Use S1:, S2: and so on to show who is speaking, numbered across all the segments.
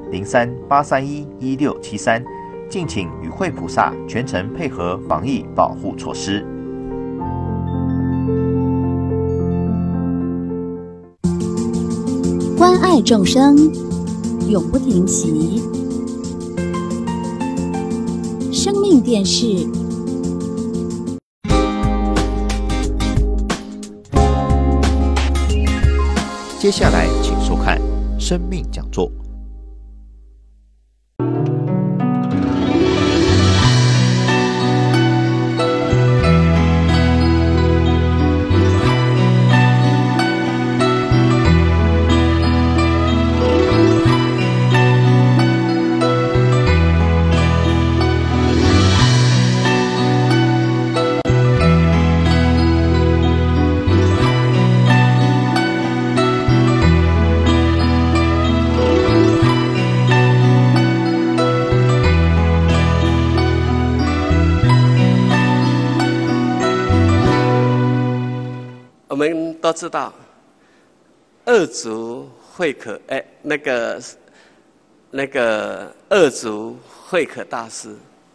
S1: 03-831-1673，敬请与会菩萨全程配合防疫保护措施。
S2: 关爱众生，永不停息。生命电视。
S1: 接下来，请收看生命讲座。
S3: 我们都知道，二祖慧可那个二祖慧可大师，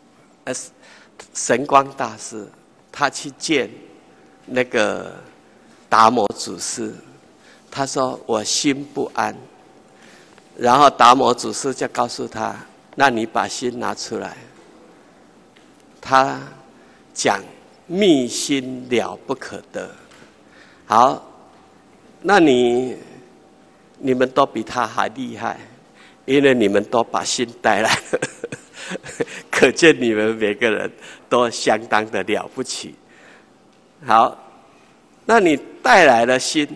S3: 神光大师，他去见那个达摩祖师，他说我心不安，然后达摩祖师就告诉他，那你把心拿出来。他讲密心了不可得。好，那你们都比他还厉害，因为你们都把心带来了，可见你们每个人都相当的了不起。好，那你带来了心，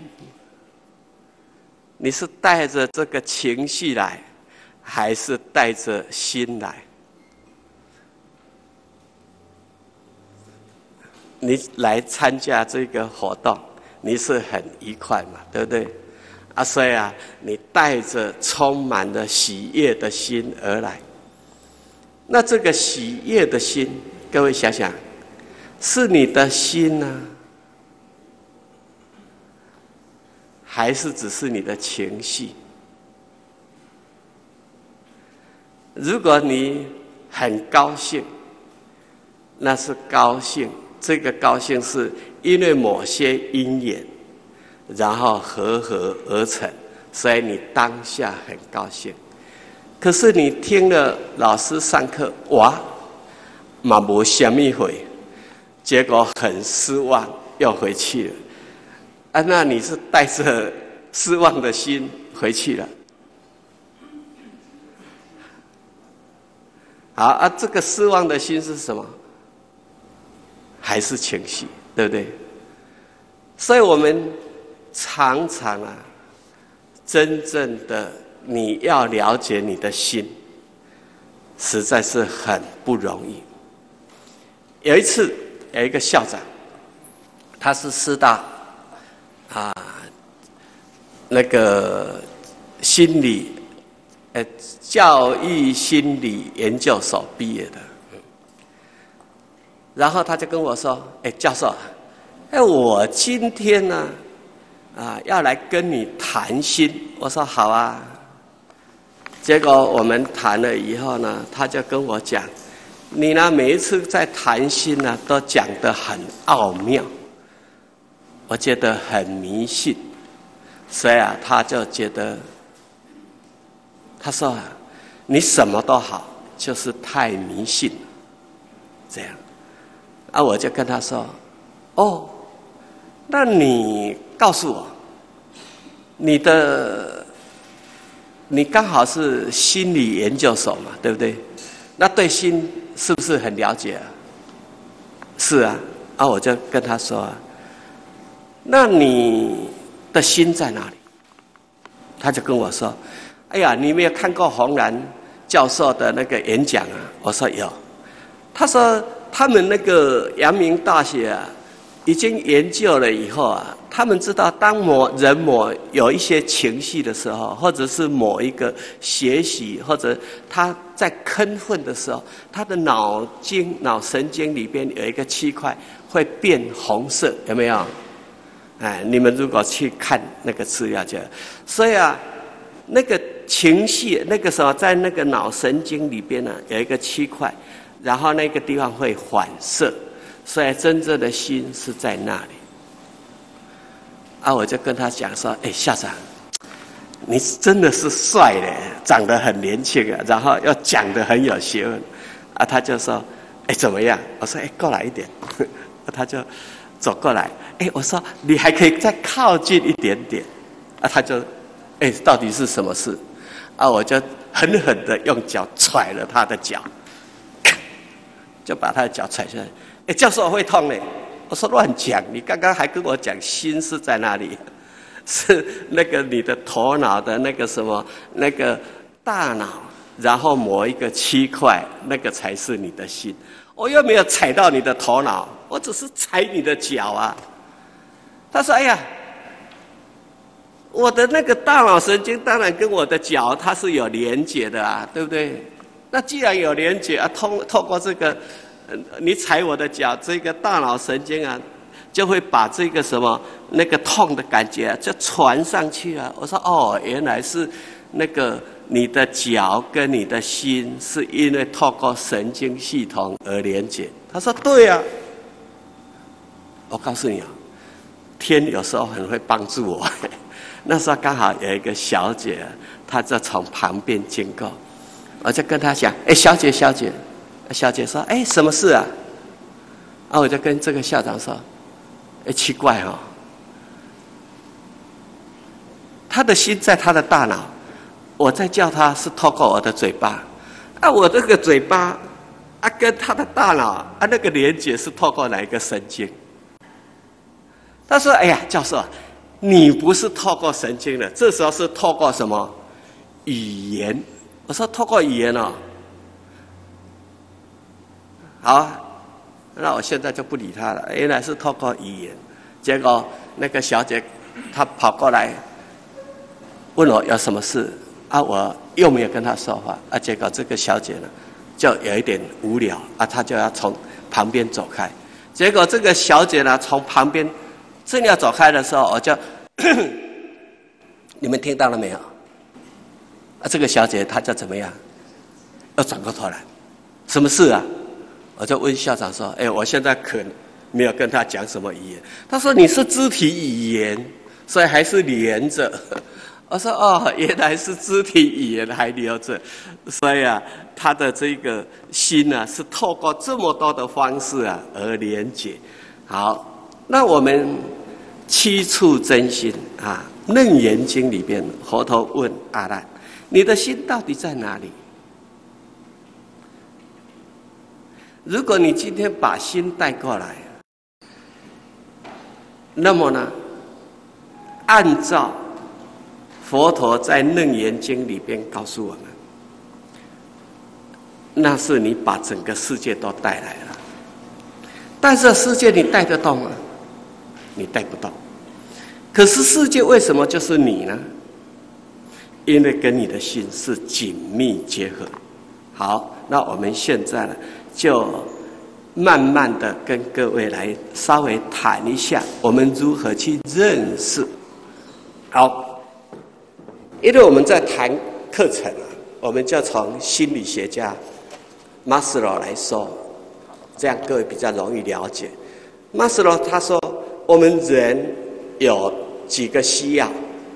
S3: 你是带着这个情绪来，还是带着心来？你来参加这个活动，你是很愉快嘛，对不对？所以你带着充满了喜悦的心而来。那这个喜悦的心，各位想想，是你的心呢，还是只是你的情绪？如果你很高兴，那是高兴，这个高兴是因为某些因缘，然后合而成，所以你当下很高兴。可是你听了老师上课，哇，嘛无什么回，结果很失望，又回去了。那你是带着失望的心回去了。好，这个失望的心是什么？还是情绪，对不对？所以我们常常真正的你要了解你的心，实在是很不容易。有一次，有一个校长，他是师大那个心理教育心理研究所毕业的。然后他就跟我说：“教授，我今天呢，要来跟你谈心。”我说：“好啊。”结果我们谈了以后呢，他就跟我讲：“你呢，每一次在谈心呢，都讲得很奥妙，我觉得很迷信。”所以他就觉得，他说：“你什么都好，就是太迷信了。”这样。我就跟他说：“哦，那你告诉我，你刚好是心理研究所嘛，对不对？那对心是不是很了解啊？”“是啊。”我就跟他说：“那你的心在哪里？”他就跟我说：“哎呀，你没有看过洪兰教授的那个演讲啊？”我说：“有。”他说：“他们那个阳明大学已经研究了以后他们知道当人有一些情绪的时候，或者是某一个学习，或者他在亢奋的时候，他的脑神经里边有一个区块会变红色，有没有？你们如果去看那个资料就，所以那个情绪那个时候在那个脑神经里边呢有一个区块，然后那个地方会反射，所以真正的心是在那里。我就跟他讲说：“校长，你真的是帅嘞，长得很年轻啊，然后又讲得很有学问。”他就说：“怎么样？”我说：“过来一点。”他就走过来。我说：“你还可以再靠近一点点。”他就，到底是什么事？我就狠狠的用脚踹了他的脚，就把他的脚踹下来。教授会痛嘞。我说乱讲，你刚刚还跟我讲心是在哪里？是那个你的头脑的那个什么那个大脑，然后某一个区块，那个才是你的心。我又没有踩到你的头脑，我只是踩你的脚啊。他说：“我的那个大脑神经当然跟我的脚它是有连结的啊，对不对？那既然有连结透过这个。”你踩我的脚，这个大脑神经啊，就会把这个什么那个痛的感觉就传上去啊。我说原来是那个你的脚跟你的心是因为透过神经系统而连接。他说对啊。我告诉你天有时候很会帮助我。那时候刚好有一个小姐，她就从旁边经过，我就跟她讲：“小姐。”小姐说：“什么事啊？”我就跟这个校长说：“奇怪他的心在他的大脑，我在叫他是透过我的嘴巴，我这个嘴巴跟他的大脑那个连接是透过哪一个神经？”他说：“教授，你不是透过神经的，这时候是透过什么语言？”我说：“透过语言哦。”好，那我现在就不理他了。原来是透过语言，结果那个小姐她跑过来问我有什么事我又没有跟她说话结果这个小姐呢就有一点无聊她就要从旁边走开。结果这个小姐呢从旁边正要走开的时候，我就你们听到了没有？这个小姐她就怎么样？又转过头来，什么事啊？我就问校长说：“我现在可没有跟他讲什么语言。”他说：“你是肢体语言，所以还是连着。”我说：“原来是肢体语言还留着，所以他的这个心是透过这么多的方式而连结。”好，那我们七处真心楞严经里边，佛陀问阿难：“你的心到底在哪里？”如果你今天把心带过来，那么呢，按照佛陀在《楞严经》里边告诉我们，那是你把整个世界都带来了。但是世界你带得动吗？你带不动。可是世界为什么就是你呢？因为跟你的心是紧密结合。好，那我们现在呢，就慢慢的跟各位来稍微谈一下，我们如何去认识。好，因为我们在谈课程我们就从心理学家马斯洛来说，这样各位比较容易了解。马斯洛他说，我们人有几个需要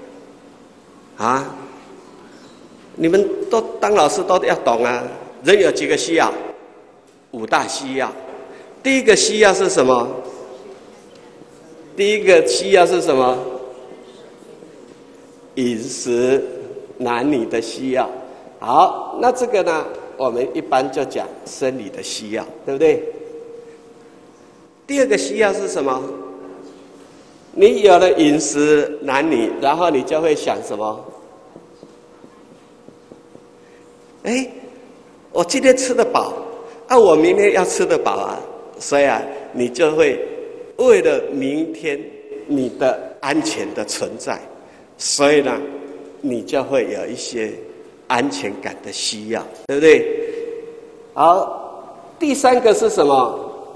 S3: 你们都当老师都要懂人有几个需要？5大需要。第一个需要是什么？第一个需要是什么？饮食、男女的需要。好，那这个呢，我们一般就讲生理的需要，对不对？第二个需要是什么？你有了饮食、男女，然后你就会想什么？我今天吃得饱我明天要吃得饱所以你就会为了明天你的安全的存在，所以呢，你就会有一些安全感的需要，对不对？好，第三个是什么？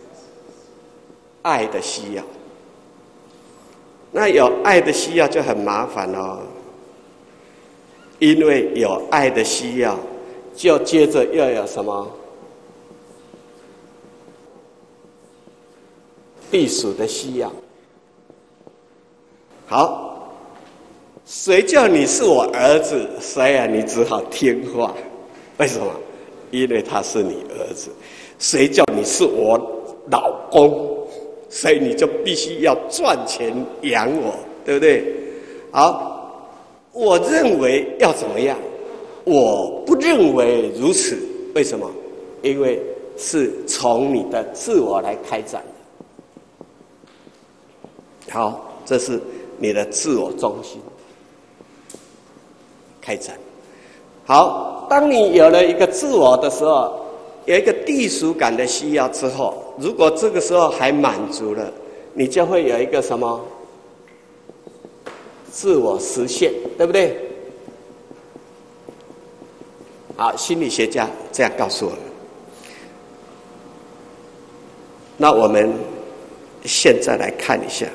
S3: 爱的需要。那有爱的需要就很麻烦因为有爱的需要，就接着又有什么？隶属的需要。好，谁叫你是我儿子，所以你只好听话。为什么？因为他是你儿子。谁叫你是我老公，所以你就必须要赚钱养我，对不对？好，我认为要怎么样？我不认为如此。为什么？因为是从你的自我来开展的。好，这是你的自我中心开展。好，当你有了一个自我的时候，有一个隶属感的需要之后，如果这个时候还满足了，你就会有一个什么自我实现，对不对？好，心理学家这样告诉我们。那我们现在来看一下，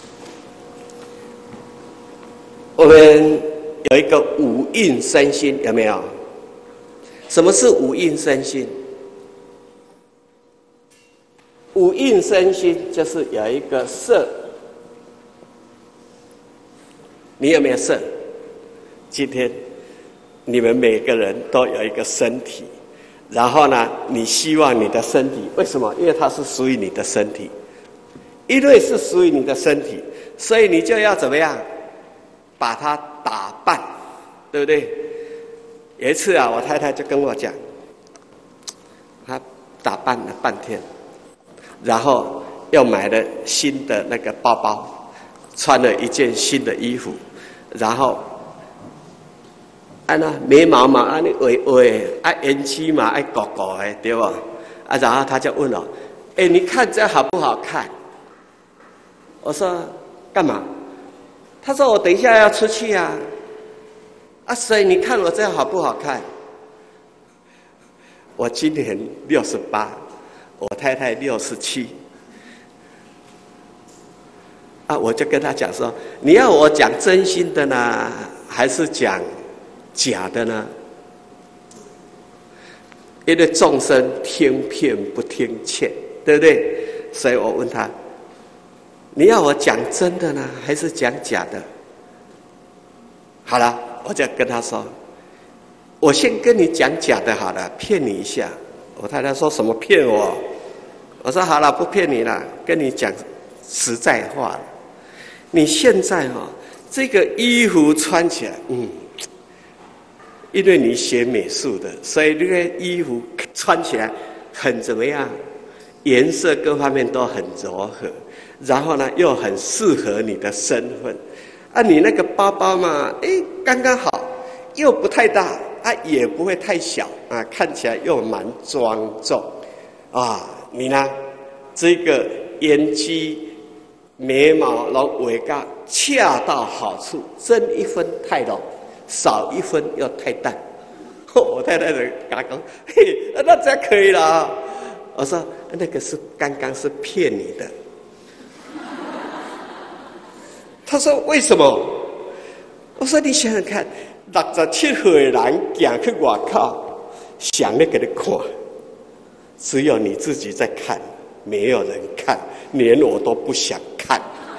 S3: 我们有一个五蕴身心，有没有？什么是五蕴身心？五蕴身心就是有一个色，你有没有色？今天你们每个人都有一个身体，然后呢，你希望你的身体，为什么？因为它是属于你的身体，因为是属于你的身体，所以你就要怎么样？把它打扮，对不对？有一次啊，我太太就跟我讲，她打扮了半天，然后又买了新的那个包包，穿了一件新的衣服，然后那眉毛嘛，安尼微微，眼睛嘛爱高高的，对吧？然后她就问我，你看这好不好看？我说干嘛？他说我等一下要出去啊，所以你看我这样好不好看？我今年68，我太太67，我就跟他讲说，你要我讲真心的呢，还是讲假的呢？因为众生听骗不听劝，对不对？所以我问他，你要我讲真的呢，还是讲假的？好了，我就跟他说，我先跟你讲假的好了，骗你一下。我太太说什么骗我？我说好了，不骗你了，跟你讲实在话了。你现在这个衣服穿起来，因为你学美术的，所以这个衣服穿起来很怎么样？颜色各方面都很柔和。然后呢，又很适合你的身份，你那个包包嘛，刚刚好，又不太大，也不会太小，看起来又蛮庄重，你呢，这个眼睛、眉毛、尾角恰到好处，增一分太浓，少一分又太淡。我太太就跟他讲，嘿，那这样可以了。我说那个是刚刚是骗你的。他说为什么？我说你想想看，67岁的人行去外口，想要给你看，只有你自己在看，没有人看，连我都不想看。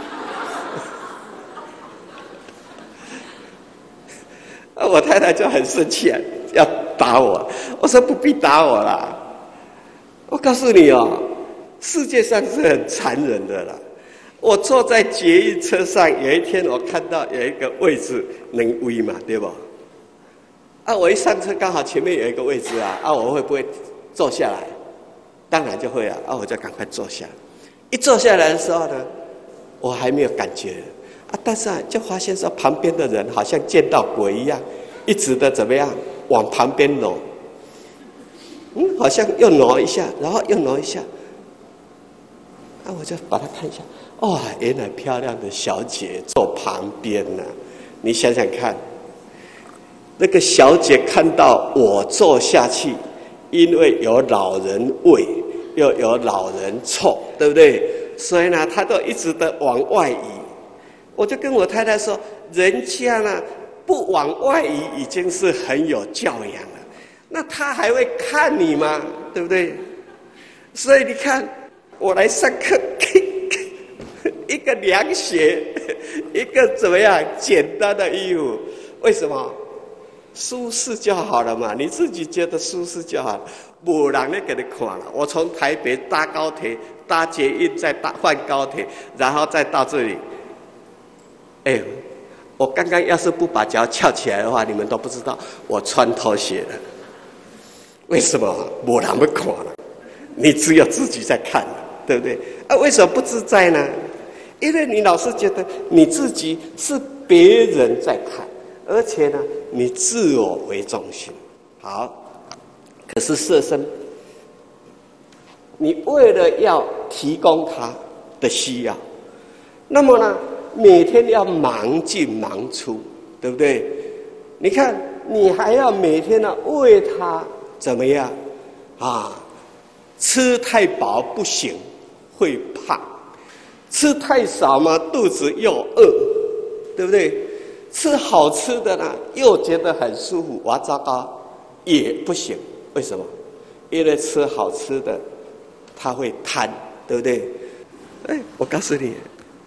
S3: 我太太就很生气，要打我。我说不必打我啦，我告诉你世界上是很残忍的啦。我坐在捷运车上，有一天我看到有一个位置能位嘛，对不？我一上车刚好前面有一个位置我会不会坐下来？当然就会我就赶快坐下。一坐下来的时候呢，我还没有感觉但是就发现说旁边的人好像见到鬼一样，一直的怎么样往旁边挪，好像又挪一下，然后又挪一下。我就把它看一下，原来漂亮的小姐坐旁边呢。你想想看，那个小姐看到我坐下去，因为有老人味，又有老人臭，对不对？所以呢，她都一直的往外移。我就跟我太太说，人家呢不往外移已经是很有教养了，那他还会看你吗？对不对？所以你看，我来上课，一个凉鞋，一个怎么样简单的衣服，为什么？舒适就好了嘛，你自己觉得舒适就好了，没人来给你看了。我从台北搭高铁、搭捷运，再换高铁，然后再到这里。我刚刚要是不把脚翘起来的话，你们都不知道我穿拖鞋了。为什么？没人要看了，你只有自己在看了，对不对？为什么不自在呢？因为你老是觉得你自己是别人在看。而且呢，你自我为中心。好，可是色身，你为了要提供他的需要，那么呢，每天要忙进忙出，对不对？你看，你还要每天呢为他怎么样啊？吃太饱不行，会胖；吃太少嘛，肚子又饿，对不对？吃好吃的呢，又觉得很舒服，哇糟糕，也不行。为什么？因为吃好吃的，他会贪，对不对？我告诉你，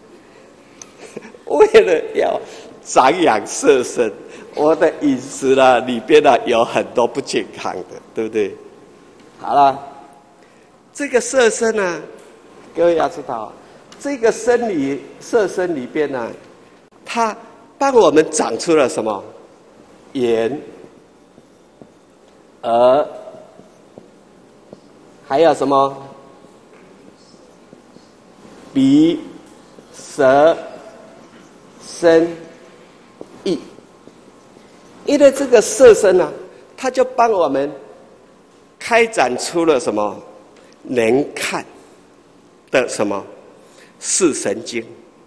S3: 为了要长养色身，我的饮食呢里边呢有很多不健康的，对不对？好了，这个色身呢，各位要知道，这个色身里边呢，它帮我们长出了什么？眼、耳，还有什么？鼻、舌、身、意。因为这个色身啊，它就帮我们开展出了什么？能看的什么？视神经。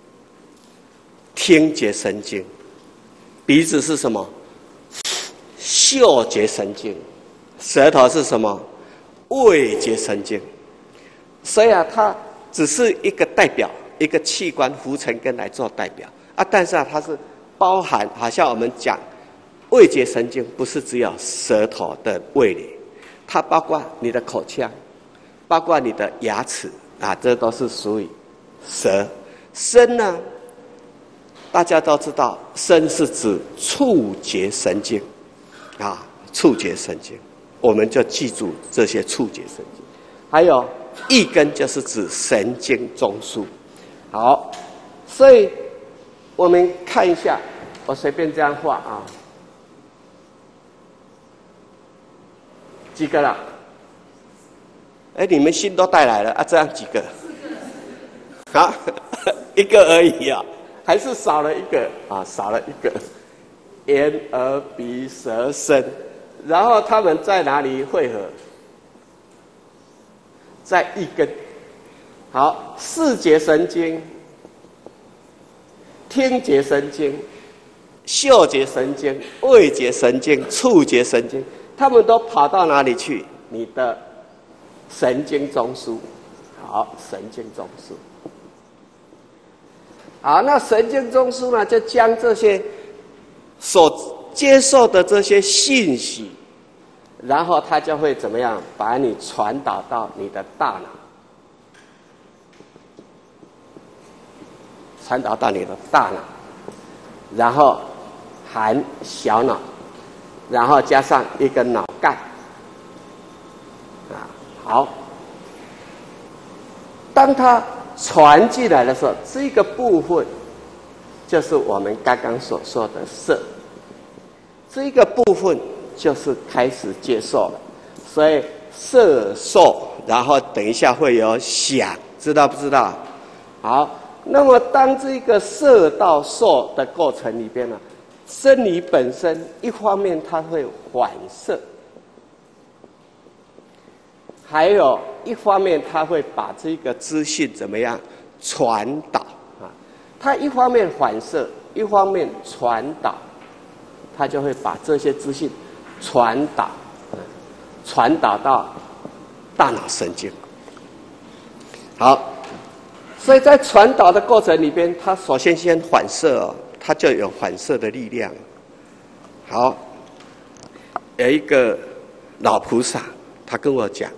S3: 听觉神经，鼻子是什么？嗅觉神经，舌头是什么？味觉神经。所以啊，它只是一个代表，一个器官浮尘根来做代表啊。但是啊，它是包含，好像我们讲味觉神经，不是只有舌头的味蕾，它包括你的口腔，包括你的牙齿啊，这都是属于舌。身呢？大家都知道，身是指触觉神经，啊，触觉神经，我们就记住这些触觉神经。还有意根就是指神经中枢。好，所以我们看一下，我随便这样画啊，几个了？你们心都带来了啊，这样几个？好，一个而已啊。还是少了一个啊，少了一个，眼、耳、鼻、舌、身，然后他们在哪里汇合？在一根。好，视觉神经、听觉神经、嗅觉神经、味觉神经、触觉神经，他们都跑到哪里去？你的神经中枢。好，神经中枢。好，那神经中枢呢，就将这些所接受的这些信息，然后它就会怎么样，把你传导到你的大脑，传导到你的大脑，然后含小脑，然后加上一个脑干，啊，好，当它传进来的时候，这个部分就是我们刚刚所说的色，这个部分就是开始接受了，所以色受，然后等一下会有想，知道不知道？好，那么当这个色到受的过程里边呢，生理本身一方面它会反射，还有一方面，它会把这个资讯怎么样传导啊？它一方面反射，一方面传导，它就会把这些资讯传导到大脑神经。好，所以在传导的过程里边，它首先反射哦，它就有反射的力量。 好，有一个老菩萨，他跟我讲：“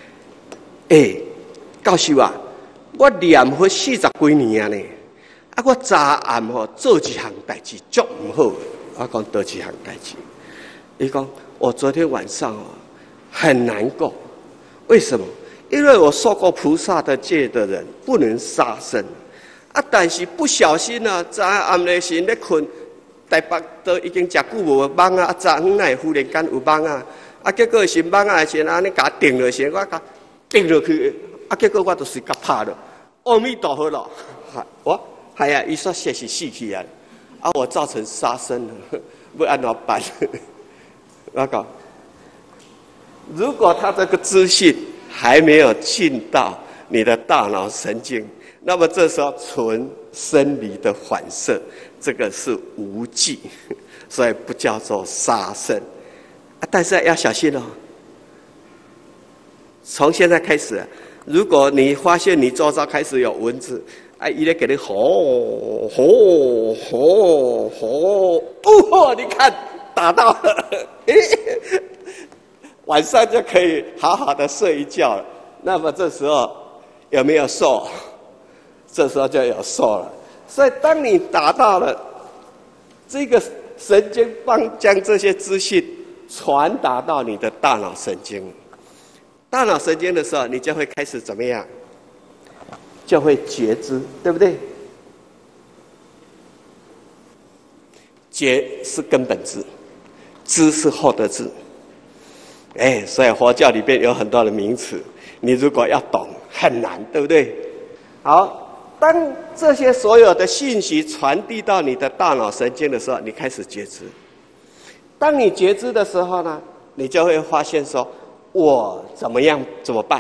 S3: 教授啊，我念佛40几年啊呢，啊，我早暗做一项代志足唔好。”我讲多几项代志，伊讲我昨天晚上很难过，为什么？因为我受过菩萨的戒的人不能杀生，啊，但是不小心啊，早暗的时咧困，台北都已经食久无梦啊，昨昏乃忽然间有梦啊，啊，结果是梦啊时安尼甲定落时，我甲定落去，啊，结果我就睡甲拍了，阿弥陀佛咯，系啊，伊说死是死去啊。啊！我造成杀生了，要按怎办？我讲，如果他这个资讯还没有进到你的大脑神经，那么这时候纯生理的反射，这个是无记，所以不叫做杀生。啊，但是要小心哦。从现在开始，如果你发现你周遭开始有蚊子，啊，伊咧给你吼，你看打到了，晚上就可以好好的睡一觉了。那么这时候有没有受？这时候就有受了。所以当你达到了这个神经将这些资讯传达到你的大脑神经，大脑神经的时候，你就会开始怎么样？就会觉知，对不对？觉是根本智，知是后得智。所以佛教里边有很多的名词，你如果要懂很难，对不对？好，当这些所有的信息传递到你的大脑神经的时候，你开始觉知。当你觉知的时候呢，你就会发现说，我怎么办？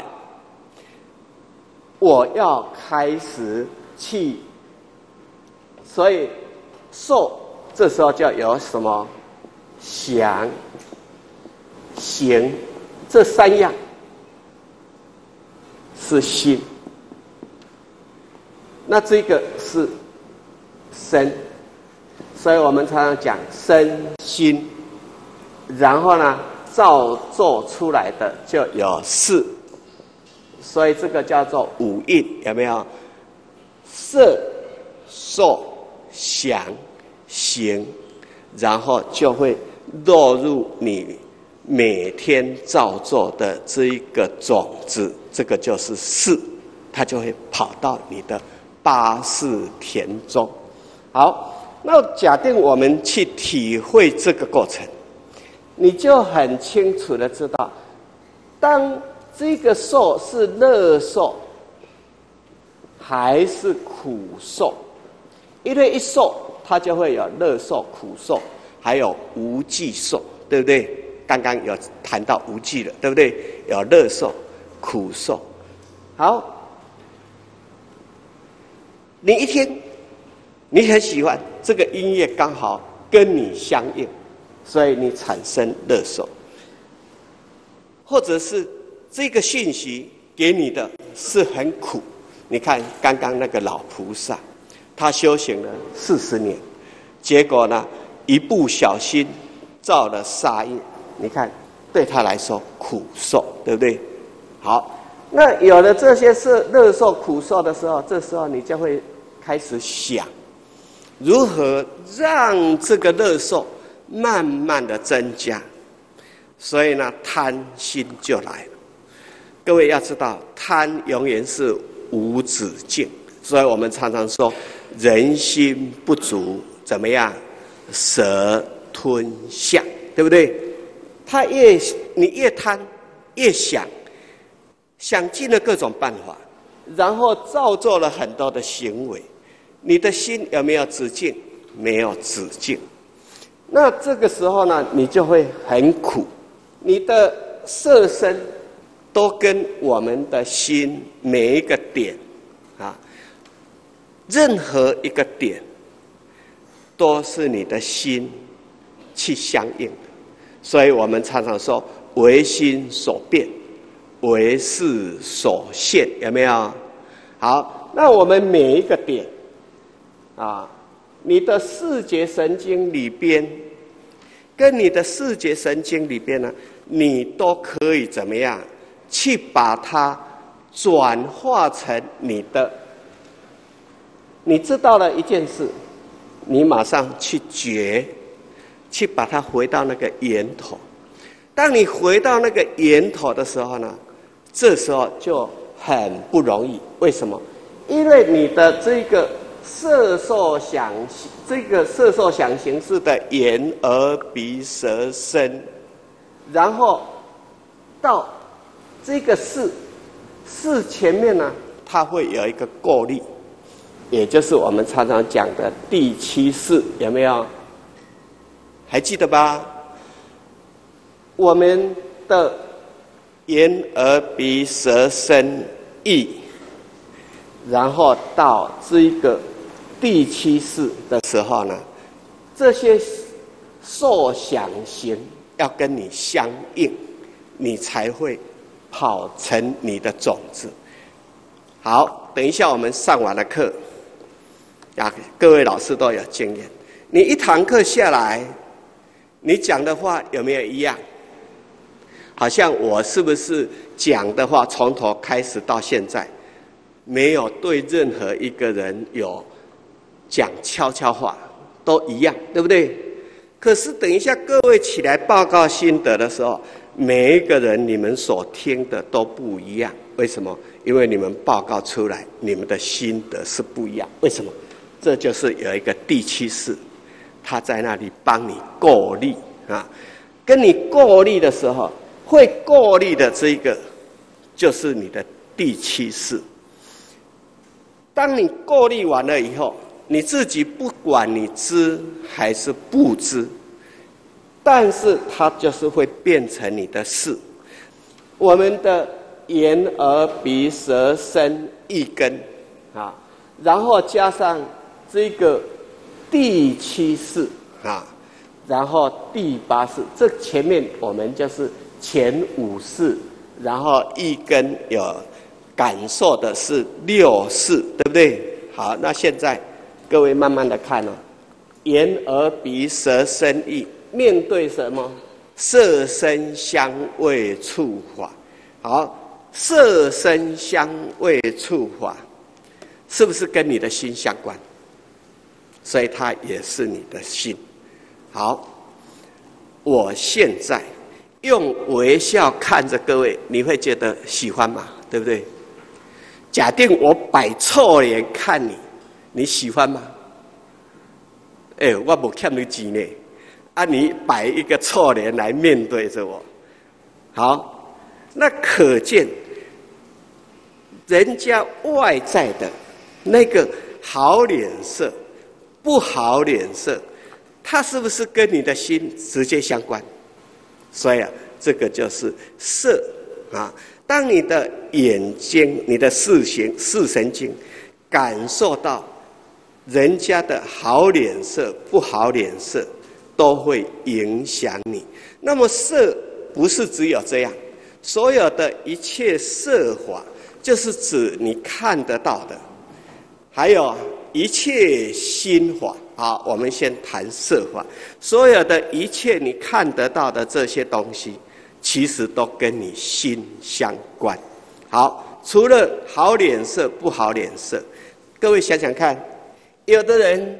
S3: 我要开始去，所以受这时候就有什么想、行这3样是心，那这个是身，所以我们常常讲身心，然后呢造作出来的就有事。所以这个叫做五蕴，有没有？色、受、想、行，然后就会落入你每天造作的这一个种子，这个就是事，它就会跑到你的八识田中。好，那假定我们去体会这个过程，你就很清楚的知道，当这个受是乐受还是苦受？因为一受它就会有乐受、苦受，还有无记受，对不对？刚刚有谈到无记了，对不对？有乐受、苦受。好，你一天你很喜欢这个音乐，刚好跟你相应，所以你产生乐受，或者是这个讯息给你的是很苦。你看刚刚那个老菩萨，他修行了40年，结果呢一不小心造了杀业，你看对他来说苦受，对不对？好，那有了这些是乐受苦受的时候，这时候你就会开始想如何让这个乐受慢慢的增加，所以呢贪心就来了。各位要知道，贪永远是无止境，所以我们常常说人心不足怎么样？蛇吞象，对不对？你越贪越想尽了各种办法，然后造作了很多的行为，你的心有没有止境？没有止境。那这个时候呢，你就会很苦，你的色身都跟我们的心每一个点任何一个点都是你的心去相应的。所以我们常常说唯心所变，唯识所现，有没有？好，那我们每一个点你的视觉神经里边跟你的视觉神经里边呢，你都可以怎么样去把它转化成你的。你知道了一件事，你马上去觉，去把它回到那个源头。当你回到那个源头的时候呢，这时候就很不容易。为什么？因为你的这个色受想行识的眼耳鼻舌身，然后到这个识前面呢，它会有一个过滤，也就是我们常常讲的第七识，有没有？还记得吧？我们的眼耳鼻舌身意，然后到这个第七识的时候呢，这些受想行要跟你相应，你才会跑成你的种子。好，等一下我们上完了课啊，各位老师都有经验，你一堂课下来，你讲的话有没有一样？好像我是不是讲的话从头开始到现在，没有对任何一个人有讲悄悄话，都一样，对不对？可是等一下各位起来报告心得的时候，每一个人你们所听的都不一样。为什么？因为你们报告出来，你们的心得是不一样。为什么？这就是有一个第七识，他在那里帮你过滤啊，跟你过滤的时候，会过滤的这个就是你的第七识。当你过滤完了以后，你自己不管你知还是不知，但是它就是会变成你的识。我们的眼耳鼻舌身意根啊，然后加上这个第七识啊，然后第八识，这前面我们就是前五识，然后意根有感受的是六识，对不对？好，那现在各位慢慢的看哦，眼耳鼻舌身意面对什么？色声香味触法。好，色声香味触法是不是跟你的心相关？所以它也是你的心。好，我现在用微笑看着各位，你会觉得喜欢吗？对不对？假定我摆臭脸看你，你喜欢吗？我没欠你钱呢，啊，你摆一个臭脸来面对着我，好，那可见人家外在的那个好脸色、不好脸色，它是不是跟你的心直接相关？所以啊，这个就是色啊。当你的眼睛、你的视神经感受到人家的好脸色、不好脸色，都会影响你。那么色不是只有这样，所有的一切色法，就是指你看得到的，还有一切心法。好，我们先谈色法，所有的一切你看得到的这些东西，其实都跟你心相关。好，除了好脸色、不好脸色，各位想想看，有的人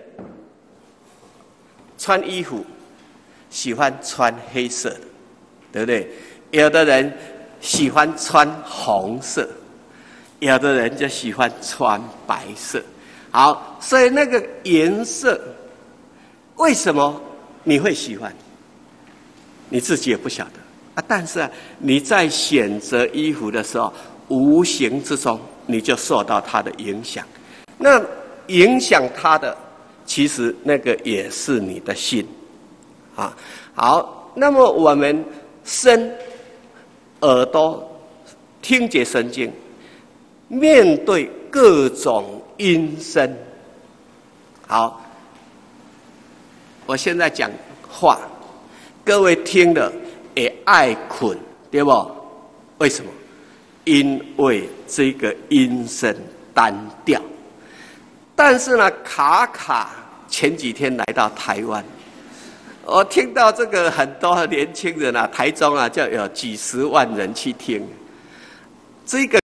S3: 穿衣服喜欢穿黑色的，对不对？有的人喜欢穿红色，有的人就喜欢穿白色。好，所以那个颜色，为什么你会喜欢？你自己也不晓得啊。但是啊，你在选择衣服的时候，无形之中你就受到它的影响。那影响它的，其实那个也是你的心啊。好，那么我们身、耳朵、听觉神经，面对各种音声。好，我现在讲话，各位听了也爱困，对不？为什么？因为这个音声单调。但是呢，卡卡前几天来到台湾， 我听到这个很多年轻人啊，台中啊就有几十万人去听，这个